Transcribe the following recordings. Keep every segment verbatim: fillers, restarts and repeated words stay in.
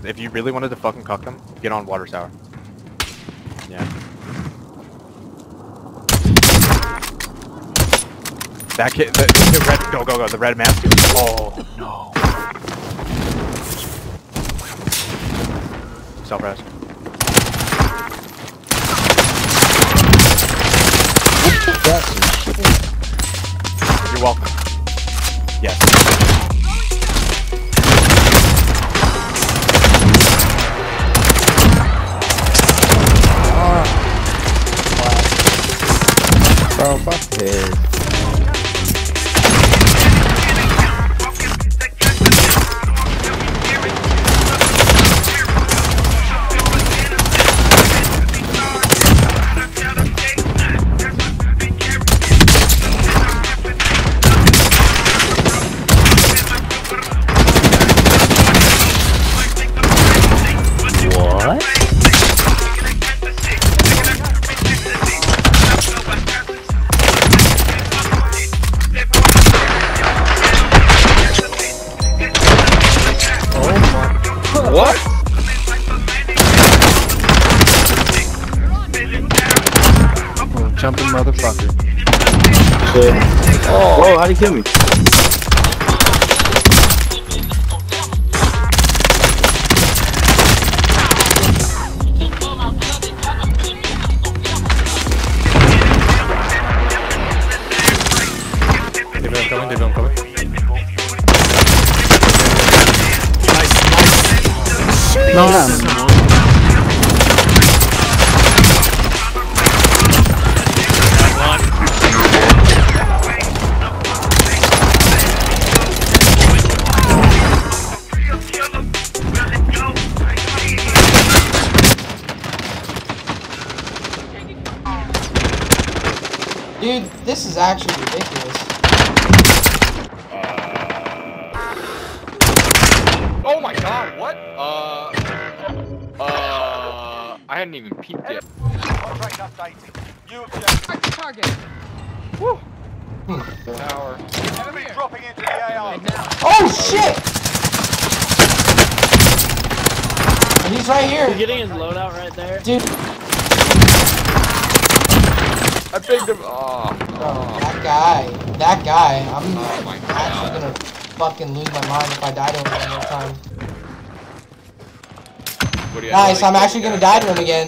if you really wanted to fucking cuck them, get on water tower. Yeah. That kid, the, the red, go, go, go, the red mask. Oh, no. Self-res. You're welcome. Yes. Bro, fuck this. What? Oh, jumping motherfucker. Shit. Oh, whoa, how'd he kill me? They've been coming, they've been coming. No, no, no. Dude, this is actually ridiculous. Uh... Oh my god, what? Uh... Uh... I hadn't even peeped yet. Contract updated. New objective. Target. Woo! Tower. Enemy dropping into the A R. Oh shit! He's right here. You're getting his loadout right there. Dude. I picked him. Oh, Bro, oh. that guy. That guy. I'm Oh my actually God. gonna fucking lose my mind if I die to him one more time. What do you Nice, like, I'm actually gonna die to him again.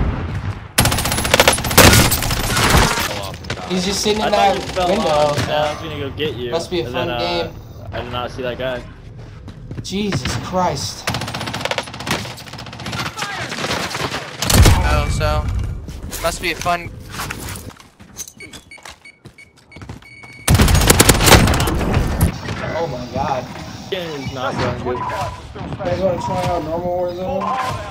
He's just sitting in I that thought you fell window. off, so I was gonna go get you. Must be a and fun then, uh, game. I did not see that guy. Jesus Christ. Oh, so must be a fun. Oh my god. It's not going good. You guys wanna try out normal Warzone?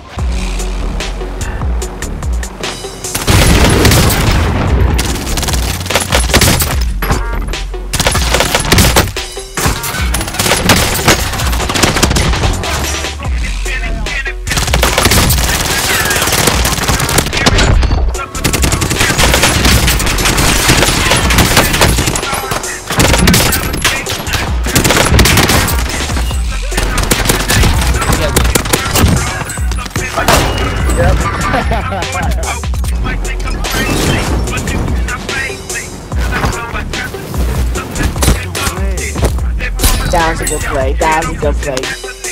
Down's a good play, down's a good play.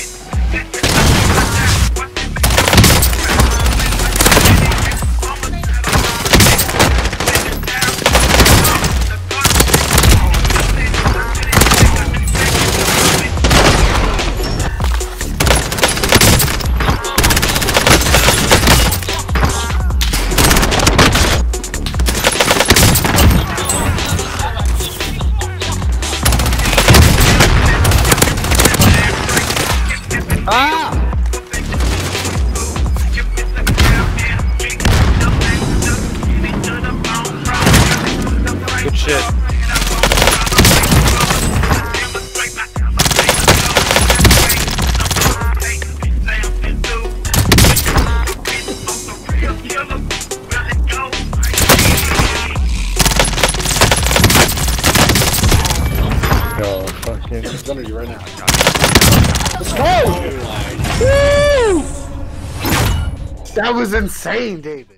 Ah! Good shit. Oh, fuck yeah. It's under you right now. Let's go! Woo! That was insane, David.